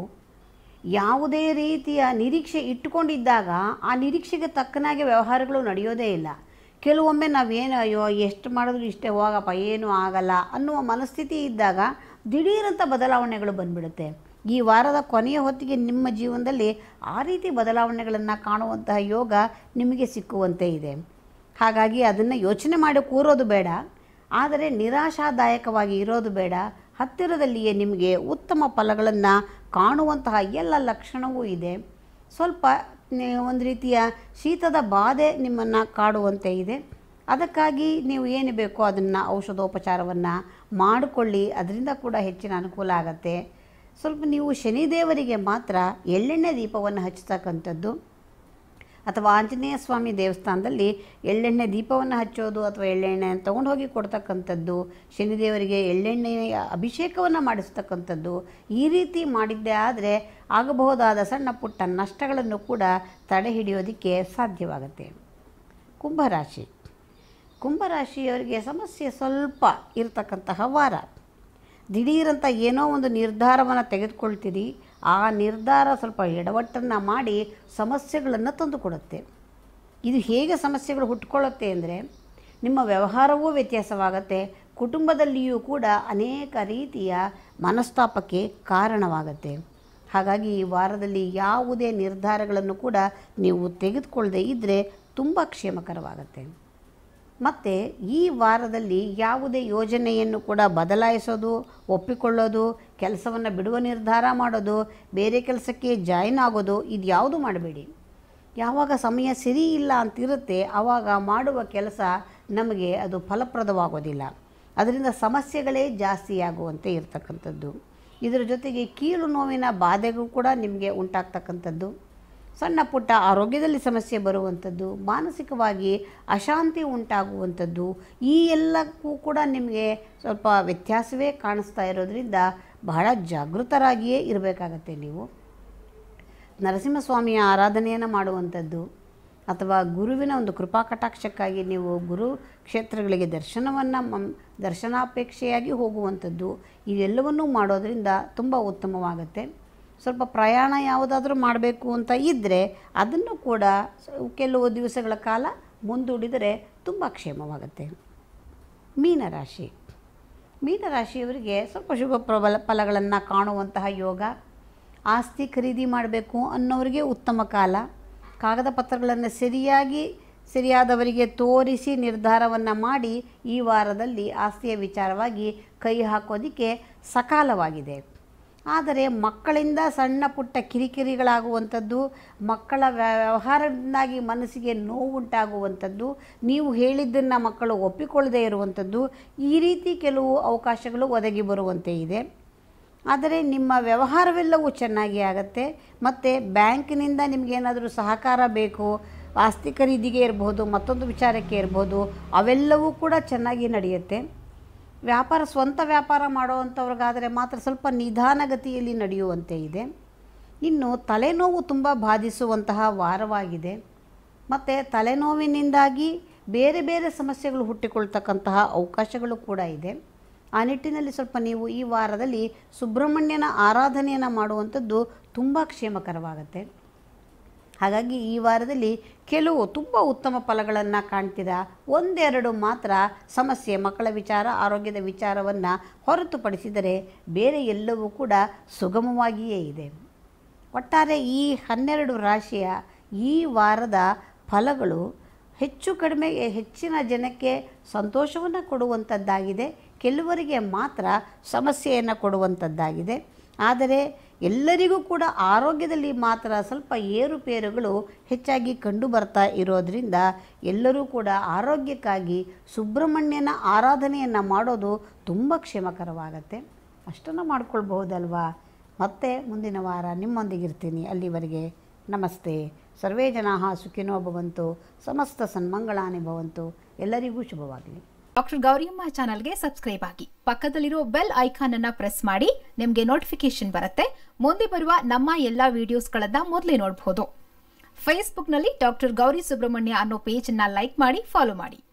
ಯಾವುದೇ ರೀತಿಯ ನಿರೀಕ್ಷೆ ಇಟ್ಟುಕೊಂಡಿದ್ದಾಗ ಆ ನಿರೀಕ್ಷೆಗೆ ತಕ್ಕನಾಗೆ ವ್ಯವಹಾರಗಳು ನಡೆಯೋದೇ ಇಲ್ಲ. ಕೆಲವೊಮ್ಮೆ ನಾವೇನು ಅಯ್ಯೋ ಎಷ್ಟು ಮಾಡಿದ್ರು ಇಷ್ಟೇ ಹೋಗಪ್ಪ ಏನೂ ಆಗಲ್ಲ ಅನ್ನುವ ಮನಸ್ಥಿತಿ ಇದ್ದಾಗ ದಿಢೀರಂಥ ಬದಲಾವಣೆಗಳು ಬಂದುಬಿಡುತ್ತೆ. ಈ ವಾರದ ಕೊನೆಯ ಹೊತ್ತಿಗೆ ನಿಮ್ಮ ಜೀವನದಲ್ಲಿ ಆ ರೀತಿ ಬದಲಾವಣೆಗಳನ್ನು ಕಾಣುವಂತಹ ಯೋಗ ನಿಮಗೆ ಸಿಕ್ಕುವಂತೆ ಇದೆ. ಹಾಗಾಗಿ ಅದನ್ನು ಯೋಚನೆ ಮಾಡಿ ಕೂರೋದು ಬೇಡ, ಆದರೆ ನಿರಾಶಾದಾಯಕವಾಗಿ ಇರೋದು ಬೇಡ. ಹತ್ತಿರದಲ್ಲಿಯೇ ನಿಮಗೆ ಉತ್ತಮ ಫಲಗಳನ್ನು ಕಾಣುವಂತಹ ಎಲ್ಲ ಲಕ್ಷಣವೂ ಇದೆ. ಸ್ವಲ್ಪ ಒಂದು ರೀತಿಯ ಶೀತದ ಬಾಧೆ ನಿಮ್ಮನ್ನು ಕಾಡುವಂತೆ ಇದೆ. ಅದಕ್ಕಾಗಿ ನೀವು ಏನು ಬೇಕೋ ಅದನ್ನು ಔಷಧೋಪಚಾರವನ್ನು ಮಾಡಿಕೊಳ್ಳಿ, ಅದರಿಂದ ಕೂಡ ಹೆಚ್ಚಿನ ಅನುಕೂಲ ಆಗುತ್ತೆ. ಸ್ವಲ್ಪ ನೀವು ಶನಿದೇವರಿಗೆ ಮಾತ್ರ ಎಳ್ಳೆಣ್ಣೆ ದೀಪವನ್ನು ಹಚ್ಚತಕ್ಕಂಥದ್ದು ಅಥವಾ ಆಂಜನೇಯ ಸ್ವಾಮಿ ದೇವಸ್ಥಾನದಲ್ಲಿ ಎಳ್ಳೆಣ್ಣೆ ದೀಪವನ್ನು ಹಚ್ಚೋದು ಅಥವಾ ಎಳ್ಳೆಣ್ಣೆಯನ್ನು ತೊಗೊಂಡು ಹೋಗಿ ಕೊಡ್ತಕ್ಕಂಥದ್ದು, ಶನಿದೇವರಿಗೆ ಎಳ್ಳೆಣ್ಣೆಯ ಅಭಿಷೇಕವನ್ನು ಮಾಡಿಸ್ತಕ್ಕಂಥದ್ದು, ಈ ರೀತಿ ಮಾಡಿದ್ದೇ ಆದರೆ ಆಗಬಹುದಾದ ಸಣ್ಣ ಪುಟ್ಟ ನಷ್ಟಗಳನ್ನು ಕೂಡ ತಡೆ ಹಿಡಿಯೋದಕ್ಕೆ ಸಾಧ್ಯವಾಗುತ್ತೆ. ಕುಂಭರಾಶಿ ಕುಂಭರಾಶಿಯವರಿಗೆ ಸಮಸ್ಯೆ ಸ್ವಲ್ಪ ಇರತಕ್ಕಂತಹ ವಾರ. ದಿಢೀರಂತ ಏನೋ ಒಂದು ನಿರ್ಧಾರವನ್ನು ತೆಗೆದುಕೊಳ್ತೀರಿ. ಆ ನಿರ್ಧಾರ ಸ್ವಲ್ಪ ಎಡವಟ್ಟನ್ನು ಮಾಡಿ ಸಮಸ್ಯೆಗಳನ್ನು ತಂದುಕೊಡುತ್ತೆ. ಇದು ಹೇಗೆ ಸಮಸ್ಯೆಗಳು ಹುಟ್ಟುಕೊಳ್ಳುತ್ತೆ ಅಂದರೆ ನಿಮ್ಮ ವ್ಯವಹಾರವೂ ವ್ಯತ್ಯಾಸವಾಗುತ್ತೆ, ಕುಟುಂಬದಲ್ಲಿಯೂ ಕೂಡ ಅನೇಕ ರೀತಿಯ ಮನಸ್ತಾಪಕ್ಕೆ ಕಾರಣವಾಗುತ್ತೆ. ಹಾಗಾಗಿ ಈ ವಾರದಲ್ಲಿ ಯಾವುದೇ ನಿರ್ಧಾರಗಳನ್ನು ಕೂಡ ನೀವು ತೆಗೆದುಕೊಳ್ಳದೆ ಇದ್ದರೆ ತುಂಬ ಕ್ಷೇಮಕರವಾಗುತ್ತೆ. ಮತ್ತು ಈ ವಾರದಲ್ಲಿ ಯಾವುದೇ ಯೋಜನೆಯನ್ನು ಕೂಡ ಬದಲಾಯಿಸೋದು, ಒಪ್ಪಿಕೊಳ್ಳೋದು, ಕೆಲಸವನ್ನು ಬಿಡುವ ನಿರ್ಧಾರ ಮಾಡೋದು, ಬೇರೆ ಕೆಲಸಕ್ಕೆ ಜಾಯಿನ್ ಆಗೋದು ಇದು ಯಾವುದು ಮಾಡಬೇಡಿ. ಯಾವಾಗ ಸಮಯ ಸರಿ ಇಲ್ಲ ಅಂತಿರುತ್ತೆ ಆವಾಗ ಮಾಡುವ ಕೆಲಸ ನಮಗೆ ಅದು ಫಲಪ್ರದವಾಗೋದಿಲ್ಲ. ಅದರಿಂದ ಸಮಸ್ಯೆಗಳೇ ಜಾಸ್ತಿ ಆಗುವಂತೆ ಇರತಕ್ಕಂಥದ್ದು. ಇದರ ಜೊತೆಗೆ ಕೀಲು ನೋವಿನ ಬಾಧೆಗೂ ಕೂಡ ನಿಮಗೆ ಉಂಟಾಗ್ತಕ್ಕಂಥದ್ದು, ಸಣ್ಣ ಪುಟ್ಟ ಆರೋಗ್ಯದಲ್ಲಿ ಸಮಸ್ಯೆ ಬರುವಂಥದ್ದು, ಮಾನಸಿಕವಾಗಿ ಅಶಾಂತಿ ಉಂಟಾಗುವಂಥದ್ದು, ಈ ಎಲ್ಲಕ್ಕೂ ಕೂಡ ನಿಮಗೆ ಸ್ವಲ್ಪ ವ್ಯತ್ಯಾಸವೇ ಕಾಣಿಸ್ತಾ ಇರೋದರಿಂದ ಬಹಳ ಜಾಗೃತರಾಗಿಯೇ ಇರಬೇಕಾಗತ್ತೆ. ನೀವು ನರಸಿಂಹಸ್ವಾಮಿಯ ಆರಾಧನೆಯನ್ನು ಮಾಡುವಂಥದ್ದು ಅಥವಾ ಗುರುವಿನ ಒಂದು ಕೃಪಾ ಕಟಾಕ್ಷಕ್ಕಾಗಿ ನೀವು ಗುರು ಕ್ಷೇತ್ರಗಳಿಗೆ ದರ್ಶನವನ್ನು ಮಂ ದರ್ಶನಾಪೇಕ್ಷೆಯಾಗಿ ಹೋಗುವಂಥದ್ದು, ಇವೆಲ್ಲವನ್ನೂ ಮಾಡೋದರಿಂದ ತುಂಬ ಉತ್ತಮವಾಗುತ್ತೆ. ಸ್ವಲ್ಪ ಪ್ರಯಾಣ ಯಾವುದಾದ್ರೂ ಮಾಡಬೇಕು ಅಂತ ಇದ್ದರೆ ಅದನ್ನು ಕೂಡ ಕೆಲವು ದಿವಸಗಳ ಕಾಲ ಮುಂದೂಡಿದರೆ ತುಂಬ ಕ್ಷೇಮವಾಗುತ್ತೆ. ಮೀನರಾಶಿ ಮೀನರಾಶಿಯವರಿಗೆ ಸ್ವಲ್ಪ ಶುಭ ಪ್ರಬಲ ಫಲಗಳನ್ನು ಕಾಣುವಂತಹ ಯೋಗ. ಆಸ್ತಿ ಖರೀದಿ ಮಾಡಬೇಕು ಅನ್ನೋರಿಗೆ ಉತ್ತಮ ಕಾಲ. ಕಾಗದ ಪತ್ರಗಳನ್ನು ಸರಿಯಾಗಿ ಸರಿಯಾದವರಿಗೆ ತೋರಿಸಿ ನಿರ್ಧಾರವನ್ನು ಮಾಡಿ ಈ ವಾರದಲ್ಲಿ ಆಸ್ತಿಯ ವಿಚಾರವಾಗಿ ಕೈ ಹಾಕೋದಕ್ಕೆ ಸಕಾಲವಾಗಿದೆ. ಆದರೆ ಮಕ್ಕಳಿಂದ ಸಣ್ಣ ಪುಟ್ಟ ಕಿರಿಕಿರಿಗಳಾಗುವಂಥದ್ದು, ಮಕ್ಕಳ ವ್ಯವಹಾರದಿಂದಾಗಿ ಮನಸ್ಸಿಗೆ ನೋವುಂಟಾಗುವಂಥದ್ದು, ನೀವು ಹೇಳಿದ್ದನ್ನು ಮಕ್ಕಳು ಒಪ್ಪಿಕೊಳ್ಳದೇ ಇರುವಂಥದ್ದು, ಈ ರೀತಿ ಕೆಲವು ಅವಕಾಶಗಳು ಒದಗಿ ಬರುವಂತೆ ಇದೆ. ಆದರೆ ನಿಮ್ಮ ವ್ಯವಹಾರವೆಲ್ಲವೂ ಚೆನ್ನಾಗಿ ಆಗುತ್ತೆ. ಮತ್ತು ಬ್ಯಾಂಕಿನಿಂದ ನಿಮಗೇನಾದರೂ ಸಹಕಾರ ಬೇಕು, ಆಸ್ತಿ ಖರೀದಿಗೆ ಇರ್ಬೋದು, ಮತ್ತೊಂದು ವಿಚಾರಕ್ಕೆ ಇರ್ಬೋದು, ಅವೆಲ್ಲವೂ ಕೂಡ ಚೆನ್ನಾಗಿ ನಡೆಯುತ್ತೆ. ವ್ಯಾಪಾರ ಸ್ವಂತ ವ್ಯಾಪಾರ ಮಾಡುವಂಥವ್ರಿಗಾದರೆ ಮಾತ್ರ ಸ್ವಲ್ಪ ನಿಧಾನಗತಿಯಲ್ಲಿ ನಡೆಯುವಂತೆ ಇದೆ. ಇನ್ನು ತಲೆನೋವು ತುಂಬ ಬಾಧಿಸುವಂತಹ ವಾರವಾಗಿದೆ. ಮತ್ತು ತಲೆನೋವಿನಿಂದಾಗಿ ಬೇರೆ ಬೇರೆ ಸಮಸ್ಯೆಗಳು ಹುಟ್ಟಿಕೊಳ್ತಕ್ಕಂತಹ ಅವಕಾಶಗಳು ಕೂಡ ಇದೆ. ಆ ನಿಟ್ಟಿನಲ್ಲಿ ಸ್ವಲ್ಪ ನೀವು ಈ ವಾರದಲ್ಲಿ ಸುಬ್ರಹ್ಮಣ್ಯನ ಆರಾಧನೆಯನ್ನು ಮಾಡುವಂಥದ್ದು ತುಂಬ ಕ್ಷೇಮಕರವಾಗುತ್ತೆ. ಹಾಗಾಗಿ ಈ ವಾರದಲ್ಲಿ ಕೆಲವು ತುಂಬ ಉತ್ತಮ ಫಲಗಳನ್ನು ಕಾಣ್ತೀರಾ. ಒಂದೆರಡು ಮಾತ್ರ ಸಮಸ್ಯೆ, ಮಕ್ಕಳ ವಿಚಾರ, ಆರೋಗ್ಯದ ವಿಚಾರವನ್ನು ಹೊರತುಪಡಿಸಿದರೆ ಬೇರೆ ಎಲ್ಲವೂ ಕೂಡ ಸುಗಮವಾಗಿಯೇ ಇದೆ. ಒಟ್ಟಾರೆ ಈ ಹನ್ನೆರಡು ರಾಶಿಯ ಈ ವಾರದ ಫಲಗಳು ಹೆಚ್ಚು ಕಡಿಮೆ ಹೆಚ್ಚಿನ ಜನಕ್ಕೆ ಸಂತೋಷವನ್ನು ಕೊಡುವಂಥದ್ದಾಗಿದೆ, ಕೆಲವರಿಗೆ ಮಾತ್ರ ಸಮಸ್ಯೆಯನ್ನು ಕೊಡುವಂಥದ್ದಾಗಿದೆ. ಆದರೆ ಎಲ್ಲರಿಗೂ ಕೂಡ ಆರೋಗ್ಯದಲ್ಲಿ ಮಾತ್ರ ಸ್ವಲ್ಪ ಏರುಪೇರುಗಳು ಹೆಚ್ಚಾಗಿ ಕಂಡು ಬರ್ತಾ ಇರೋದರಿಂದ ಎಲ್ಲರೂ ಕೂಡ ಆರೋಗ್ಯಕ್ಕಾಗಿ ಸುಬ್ರಹ್ಮಣ್ಯನ ಆರಾಧನೆಯನ್ನು ಮಾಡೋದು ತುಂಬ ಕ್ಷೇಮಕರವಾಗತ್ತೆ. ಅಷ್ಟನ್ನು ಮಾಡ್ಕೊಳ್ಬಹುದಲ್ವಾ. ಮತ್ತೆ ಮುಂದಿನ ವಾರ ನಿಮ್ಮೊಂದಿಗಿರ್ತೀನಿ. ಅಲ್ಲಿವರೆಗೆ ನಮಸ್ತೆ. ಸರ್ವೇ ಜನಾಃ ಸುಖಿನೋ ಭವಂತು, ಸಮಸ್ತ ಸನ್ಮಂಗಳಾನಿ ಭವಂತು. ಎಲ್ಲರಿಗೂ ಶುಭವಾಗಲಿ. ಡಾಕ್ಟರ್ ಗೌರಿಯಮ್ಮ ಚಾನಲ್ಗೆ ಸಬ್ಸ್ಕ್ರೈಬ್ ಆಗಿ, ಪಕ್ಕದಲ್ಲಿರೋ ಬೆಲ್ ಐಕಾನ್ ಅನ್ನ ಪ್ರೆಸ್ ಮಾಡಿ, ನಿಮಗೆ ನೋಟಿಫಿಕೇಶನ್ ಬರುತ್ತೆ. ಮುಂದೆ ಬರುವ ನಮ್ಮ ಎಲ್ಲಾ ವಿಡಿಯೋಸ್ಗಳನ್ನ ಮೊದಲೇ ನೋಡಬಹುದು. ಫೇಸ್ಬುಕ್ನಲ್ಲಿ ಡಾಕ್ಟರ್ ಗೌರಿ ಸುಬ್ರಹ್ಮಣ್ಯ ಅನ್ನೋ ಪೇಜ್ ಅನ್ನ ಲೈಕ್ ಮಾಡಿ, ಫಾಲೋ ಮಾಡಿ.